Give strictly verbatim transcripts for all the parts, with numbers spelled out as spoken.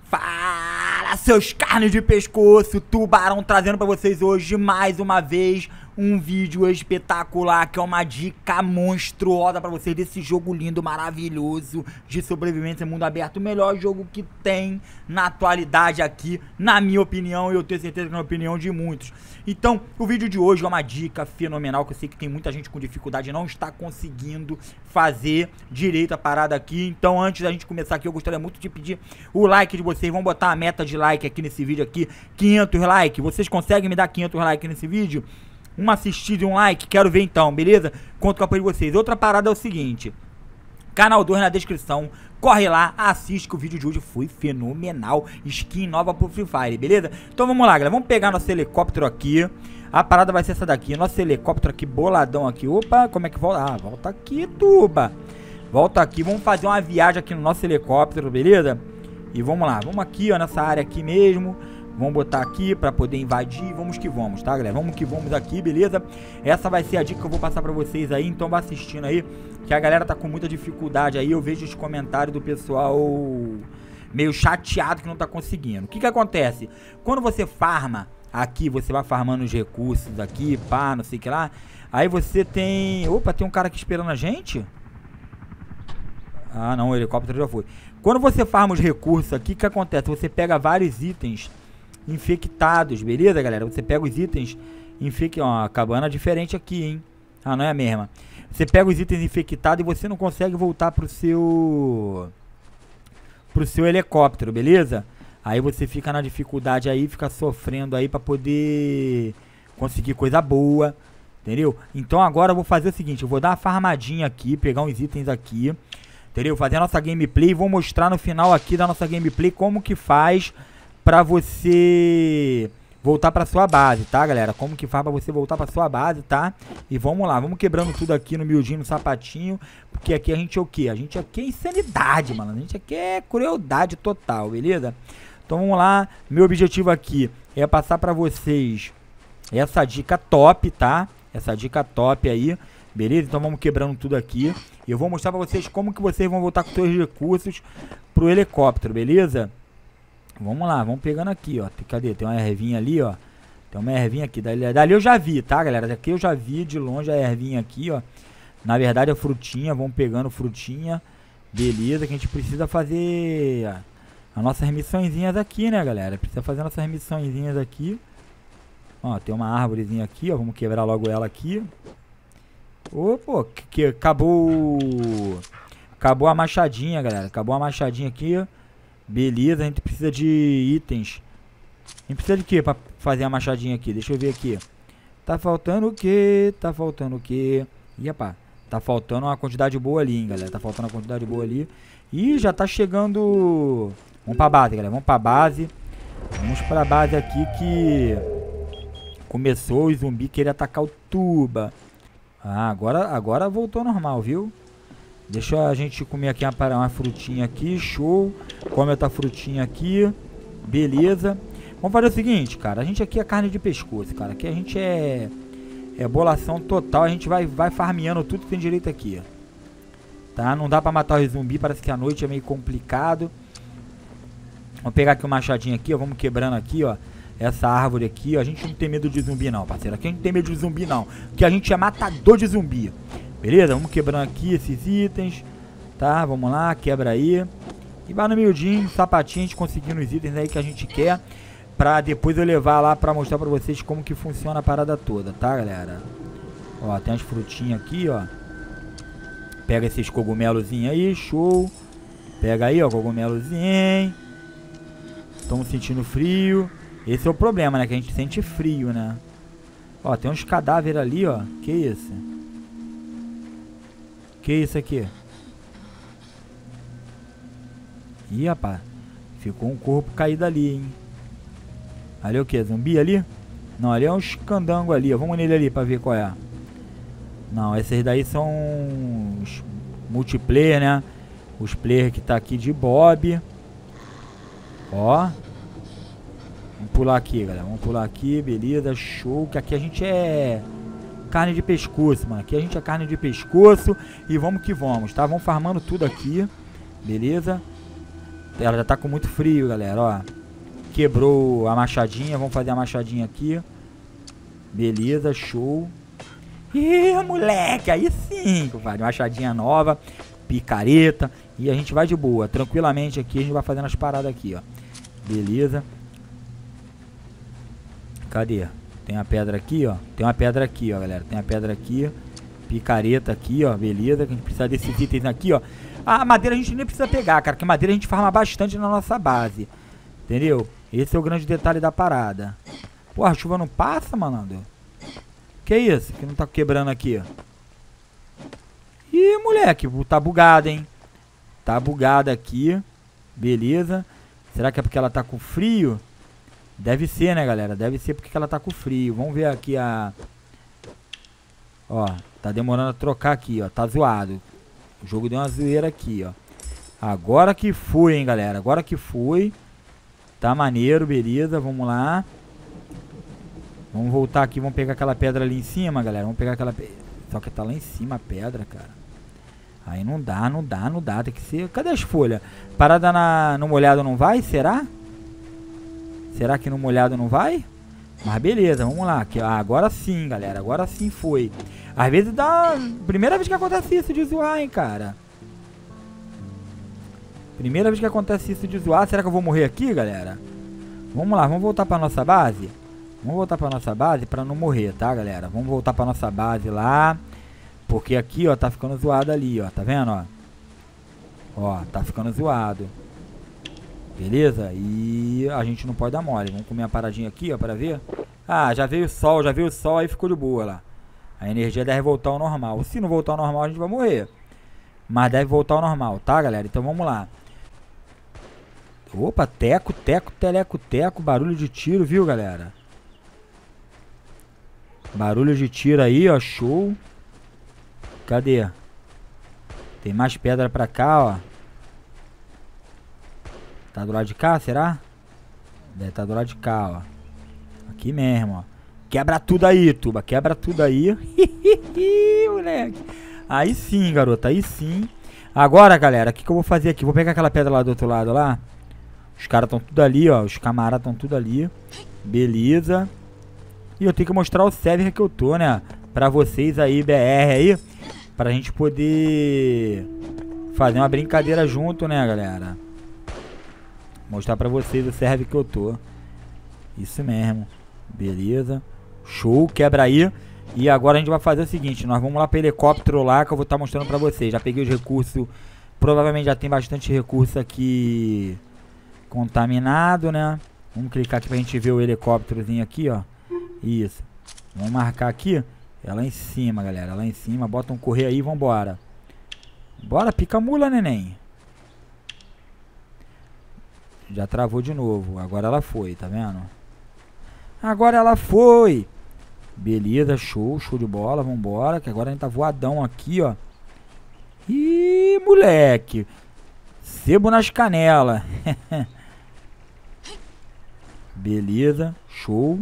Fala, seus carnes de pescoço, Tubarão trazendo pra vocês hoje mais uma vez um vídeo espetacular, que é uma dica monstruosa pra vocês desse jogo lindo, maravilhoso de sobrevivência em mundo aberto, o melhor jogo que tem na atualidade aqui, na minha opinião, e eu tenho certeza que é a opinião de muitos. Então, o vídeo de hoje é uma dica fenomenal, que eu sei que tem muita gente com dificuldade e não está conseguindo fazer direito a parada aqui. Então, antes da gente começar aqui, eu gostaria muito de pedir o like de vocês. Vamos botar a meta de like aqui nesse vídeo aqui, quinhentos likes. Vocês conseguem me dar quinhentos likes nesse vídeo? Uma assistida e um like, quero ver então, beleza? Conto com o apoio de vocês. Outra parada é o seguinte, canal dois na descrição, corre lá, assiste que o vídeo de hoje foi fenomenal, skin nova pro Free Fire, beleza? Então vamos lá, galera, vamos pegar nosso helicóptero aqui, a parada vai ser essa daqui, nosso helicóptero aqui, boladão aqui, opa, como é que volta? Ah, volta aqui, tuba, volta aqui, vamos fazer uma viagem aqui no nosso helicóptero, beleza? E vamos lá, vamos aqui, ó, nessa área aqui mesmo. Vamos botar aqui pra poder invadir. Vamos que vamos, tá, galera? Vamos que vamos aqui, beleza? Essa vai ser a dica que eu vou passar pra vocês aí. Então vai assistindo aí, que a galera tá com muita dificuldade aí. Eu vejo os comentários do pessoal meio chateado que não tá conseguindo. O que que acontece? Quando você farma aqui, você vai farmando os recursos aqui, pá, não sei o que lá. Aí você tem... Opa, tem um cara aqui esperando a gente? Ah, não, o helicóptero já foi. Quando você farma os recursos aqui, o que acontece? Você pega vários itens infectados, beleza, galera? Você pega os itens infectados, ó, a cabana diferente aqui, hein? Ah, não é a mesma. Você pega os itens infectados e você não consegue voltar pro seu pro seu helicóptero, beleza? Aí você fica na dificuldade aí, fica sofrendo aí pra poder conseguir coisa boa, entendeu? Então agora eu vou fazer o seguinte, eu vou dar uma farmadinha aqui, pegar uns itens aqui, entendeu? Fazer a nossa gameplay e vou mostrar no final aqui da nossa gameplay como que faz pra você voltar pra sua base, tá, galera? Como que faz pra você voltar pra sua base, tá? E vamos lá, vamos quebrando tudo aqui no miudinho, no sapatinho. Porque aqui a gente é o quê? A gente aqui é insanidade, mano. A gente aqui é crueldade total, beleza? Então vamos lá. Meu objetivo aqui é passar pra vocês essa dica top, tá? Essa dica top aí, beleza? Então vamos quebrando tudo aqui. E eu vou mostrar pra vocês como que vocês vão voltar com seus recursos pro helicóptero, beleza? Vamos lá, vamos pegando aqui, ó. Cadê? Tem uma ervinha ali, ó. Tem uma ervinha aqui. Dali, dali eu já vi, tá, galera? Daqui eu já vi de longe a ervinha aqui, ó. Na verdade é frutinha. Vamos pegando frutinha. Beleza, que a gente precisa fazer as nossas missõezinhas aqui, né, galera? Precisa fazer nossas missõezinhas aqui. Ó, tem uma árvorezinha aqui, ó. Vamos quebrar logo ela aqui. Ô, pô, que, que acabou... Acabou a machadinha, galera. Acabou a machadinha aqui, ó. Beleza, a gente precisa de itens. A gente precisa de quê pra fazer a machadinha aqui? Deixa eu ver aqui. Tá faltando o quê? Tá faltando o quê? Ih, rapaz, tá faltando uma quantidade boa ali, hein, galera. Tá faltando uma quantidade boa ali. Ih, já tá chegando... Vamos pra base, galera. Vamos pra base. Vamos pra base aqui que... Começou o zumbi querer atacar o tuba. Ah, agora, agora voltou normal, viu? Deixa a gente comer aqui uma, uma frutinha aqui, show. Come outra frutinha aqui, beleza. Vamos fazer o seguinte, cara, a gente aqui é carne de pescoço, cara. Aqui a gente é, é bolação total, a gente vai, vai farmeando tudo que tem direito aqui, tá? Não dá pra matar o zumbi, parece que a noite é meio complicado. Vamos pegar aqui o machadinho aqui, ó, vamos quebrando aqui, ó. Essa árvore aqui, ó, a gente não tem medo de zumbi não, parceiro. Aqui a gente não tem medo de zumbi não, porque a gente é matador de zumbi. Beleza? Vamos quebrando aqui esses itens, tá? Vamos lá, quebra aí. E vai no miudinho, sapatinho, a gente conseguindo os itens aí que a gente quer. Pra depois eu levar lá pra mostrar pra vocês como que funciona a parada toda, tá, galera? Ó, tem as frutinhas aqui, ó. Pega esses cogumelozinhos aí, show. Pega aí, ó, cogumelozinho. Estamos sentindo frio. Esse é o problema, né? Que a gente sente frio, né? Ó, tem uns cadáveres ali, ó. Que isso? Que isso aqui? Ih, rapaz. Ficou um corpo caído ali, hein? Ali é o que? Zumbi ali? Não, ali é uns candango ali, ó. Vamos nele ali pra ver qual é. Não, esses daí são os multiplayer, né? Os player que tá aqui de Bob. Ó. Vamos pular aqui, galera. Vamos pular aqui, beleza. Show. Que aqui a gente é... carne de pescoço, mano. Aqui a gente é carne de pescoço. E vamos que vamos, tá? Vamos farmando tudo aqui. Beleza? Ela já tá com muito frio, galera, ó. Quebrou a machadinha. Vamos fazer a machadinha aqui. Beleza, show. Ih, moleque, aí sim, compadre. Machadinha nova, picareta. E a gente vai de boa, tranquilamente aqui. A gente vai fazendo as paradas aqui, ó. Beleza. Cadê? Tem a pedra aqui, ó. Tem uma pedra aqui, ó, galera. Tem a pedra aqui. Picareta aqui, ó. Beleza. Que a gente precisa desses itens aqui, ó. A madeira a gente nem precisa pegar, cara. Porque madeira a gente farma bastante na nossa base. Entendeu? Esse é o grande detalhe da parada. Porra, a chuva não passa, malandro? Que isso? Que não tá quebrando aqui, ó. Ih, moleque. Tá bugado, hein? Tá bugado aqui. Beleza. Será que é porque ela tá com frio? Deve ser, né, galera? Deve ser porque ela tá com frio. Vamos ver aqui a... Ó, tá demorando a trocar aqui, ó. Tá zoado. O jogo deu uma zoeira aqui, ó. Agora que foi, hein, galera. Agora que foi. Tá maneiro, beleza. Vamos lá. Vamos voltar aqui. Vamos pegar aquela pedra ali em cima, galera. Vamos pegar aquela... Só que tá lá em cima a pedra, cara. Aí não dá, não dá, não dá. Tem que ser... Cadê as folhas? Parada na... no molhado não vai? Será? Será que no molhado não vai? Mas beleza, vamos lá. Que, ah, agora sim, galera. Agora sim foi. Às vezes dá... Primeira vez que acontece isso de zoar, hein, cara. Primeira vez que acontece isso de zoar. Será que eu vou morrer aqui, galera? Vamos lá, vamos voltar pra nossa base. Vamos voltar pra nossa base pra não morrer, tá, galera? Vamos voltar pra nossa base lá. Porque aqui, ó, tá ficando zoado ali, ó. Tá vendo, ó? Ó, tá ficando zoado. Beleza? E a gente não pode dar mole. Vamos comer uma paradinha aqui, ó, pra ver. Ah, já veio o sol, já veio o sol, aí ficou de boa lá. A energia deve voltar ao normal. Se não voltar ao normal, a gente vai morrer. Mas deve voltar ao normal, tá, galera? Então vamos lá. Opa, teco, teco, teleco, teco. Barulho de tiro, viu, galera? Barulho de tiro aí, ó, show. Cadê? Tem mais pedra pra cá, ó. Tá do lado de cá, será? Deve tá do lado de cá, ó. Aqui mesmo, ó. Quebra tudo aí, Tuba. Quebra tudo aí. Moleque. Aí sim, garota. Aí sim. Agora, galera, o que, que eu vou fazer aqui? Vou pegar aquela pedra lá do outro lado, lá. Os caras estão tudo ali, ó. Os camaradas estão tudo ali. Beleza. E eu tenho que mostrar o server que eu tô, né? Pra vocês aí, B R aí. Pra gente poder fazer uma brincadeira junto, né, galera? Mostrar pra vocês o server que eu tô. Isso mesmo. Beleza. Show, quebra aí. E agora a gente vai fazer o seguinte. Nós vamos lá pro helicóptero lá, que eu vou estar mostrando pra vocês. Já peguei os recursos. Provavelmente já tem bastante recurso aqui contaminado, né? Vamos clicar aqui pra gente ver o helicópterozinho aqui, ó. Isso. Vamos marcar aqui. É lá em cima, galera. Lá em cima. Bota um correio aí e vambora. Bora, pica a mula, neném. Já travou de novo. Agora ela foi, tá vendo? Agora ela foi. Beleza, show, show de bola. Vambora, que agora a gente tá voadão aqui, ó. Ih, moleque. Sebo nas canelas. Beleza, show.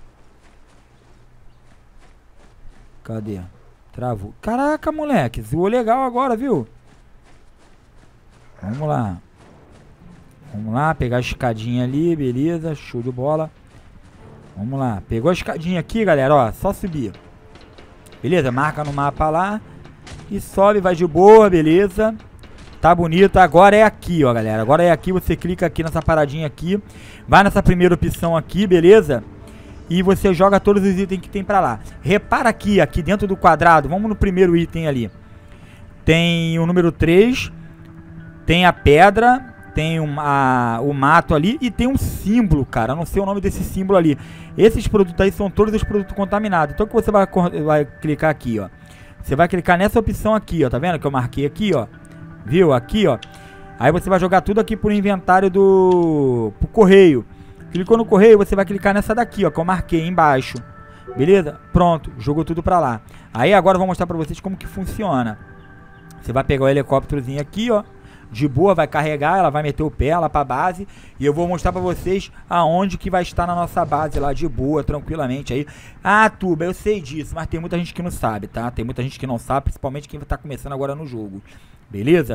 Cadê? Travou. Caraca, moleque. Zoou legal agora, viu? Vamos lá. Vamos lá, pegar a escadinha ali, beleza. Show de bola. Vamos lá. Pegou a escadinha aqui, galera, ó. Só subir. Beleza? Marca no mapa lá. E sobe, vai de boa, beleza. Tá bonito. Agora é aqui, ó, galera. Agora é aqui. Você clica aqui nessa paradinha aqui. Vai nessa primeira opção aqui, beleza? E você joga todos os itens que tem pra lá. Repara aqui, aqui dentro do quadrado. Vamos no primeiro item ali. Tem o número três. Tem a pedra. Tem uma, o mato ali. E tem um símbolo, cara. Eu não sei o nome desse símbolo ali. Esses produtos aí são todos os produtos contaminados. Então o que você vai, vai clicar aqui, ó. Você vai clicar nessa opção aqui, ó. Tá vendo que eu marquei aqui, ó. Viu? Aqui, ó. Aí você vai jogar tudo aqui pro inventário do... pro correio. Clicou no correio, você vai clicar nessa daqui, ó, que eu marquei embaixo. Beleza? Pronto, jogou tudo pra lá. Aí agora eu vou mostrar pra vocês como que funciona. Você vai pegar o helicópterozinho aqui, ó. De boa, vai carregar, ela vai meter o pé lá pra base. E eu vou mostrar pra vocês aonde que vai estar na nossa base lá, de boa, tranquilamente aí. Ah, Tuba, eu sei disso, mas tem muita gente que não sabe, tá? Tem muita gente que não sabe, principalmente quem tá começando agora no jogo. Beleza?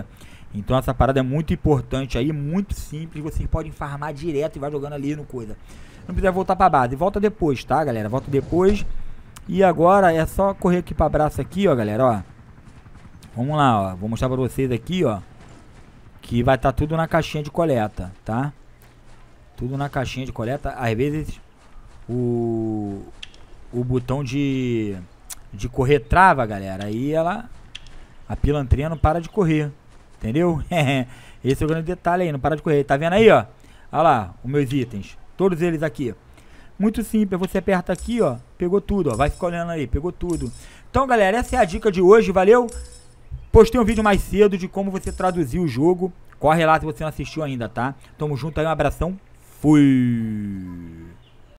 Então essa parada é muito importante aí, muito simples. Vocês podem farmar direto e vai jogando ali no coisa. Não precisa voltar pra base, volta depois, tá, galera? Volta depois. E agora é só correr aqui pra braço aqui, ó, galera, ó. Vamos lá, ó. Vou mostrar pra vocês aqui, ó. Que vai estar tá tudo na caixinha de coleta, tá? Tudo na caixinha de coleta. Às vezes o, o botão de, de correr trava, galera. Aí ela... A pilantrinha não para de correr. Entendeu? Esse é o grande detalhe aí, não para de correr. Tá vendo aí, ó? Olha lá, os meus itens. Todos eles aqui. Muito simples, você aperta aqui, ó. Pegou tudo, ó. Vai escolhendo aí, pegou tudo. Então, galera, essa é a dica de hoje, valeu? Postei um vídeo mais cedo de como você traduzir o jogo. Corre lá se você não assistiu ainda, tá? Tamo junto aí, um abração. Fui!